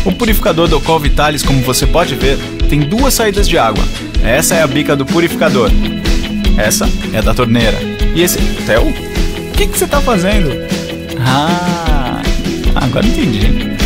O purificador do Col Vitalis, como você pode ver, tem duas saídas de água. Essa é a bica do purificador. Essa é da torneira. E esse... Theo? O que você tá fazendo? Ah, agora entendi.